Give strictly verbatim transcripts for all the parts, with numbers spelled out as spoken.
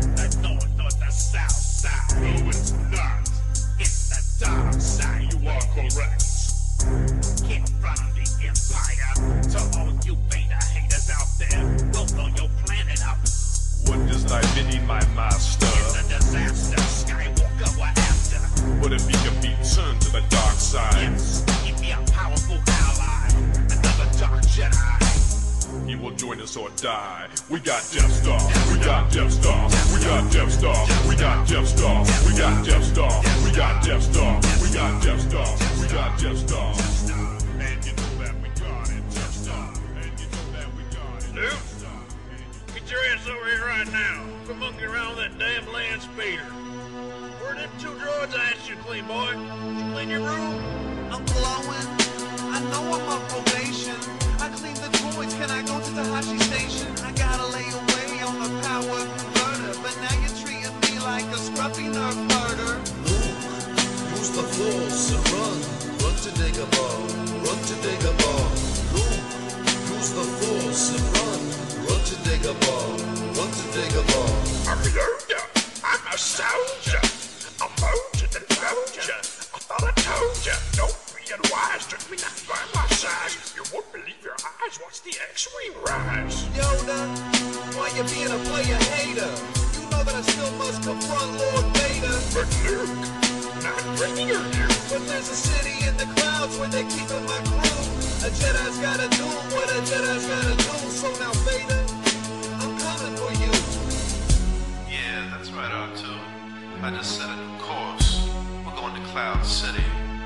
the north or the south side. No, it's not. It's the dark side. You are correct. Get from the empire. To all you beta haters out there, we'll blow your planet up. What does thy bidding, my master? It's a disaster. Skywalker, we're after. What if he can be turned to the dark side? Yes, he'd be a powerful ally. Another dark Jedi. He will join us or die. We got Death Star. We got Death Star. We got Death Star. We got Death Star. We got Death Star. We got Death Star. We got Death Star. We got Death Star. And you know that we got it. Death Star. And you know that we got it. Luke, get your ass over here right now. Quit monkeying around with that damn land speeder. Where are them two droids I asked you to clean, boy? Did you clean your room? I'm glowing. I know I'm on probation. I clean the droids. Can I go to the Hashi station? I gotta lay away on the power converter. But now you're treating me like a scruffy nerf murder. Luke, use the force and run. Run to Dagobah. Run to Dagobah. Luke, use the force and run. Run to Dagobah. Run to Dagobah. I'm Yoda. I'm a soldier. I'm older than Roger. I thought I told ya. Don't be unwise. Took me not by my size. You won't believe your eyes. Watch the X-Wing rise. Yoda, why you being a player hater? You know that I still must confront Lord Vader. But Luke, not bringing you. But there's a city in the clouds where they're keeping my crew. A Jedi's gotta do what a Jedi's gotta do. So now Vader, I'm coming for you. Yeah, that's right, R two. I just set a new course. We're going to Cloud City.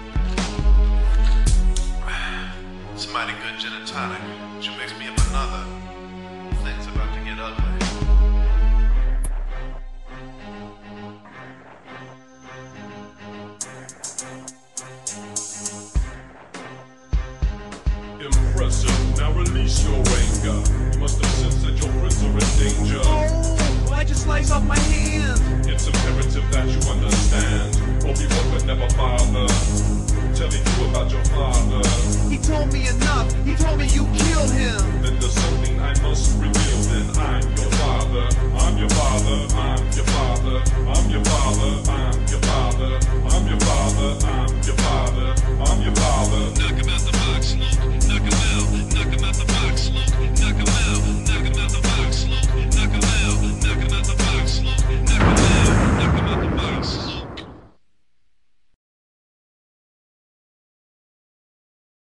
It's a mighty good gin and tonic, but you mix me up another. Things about to get ugly. Impressive. Now release your anger. You must have sensed that your friends are in danger. Oh, why'd you slice off my hand? It's imperative that you understand. Obi-Wan would never bother telling you about your father. He told me enough. He told me you killed him. Then there's something I must reveal. Then I'm your father. I'm your father. I'm your father. I'm your father. I'm your father.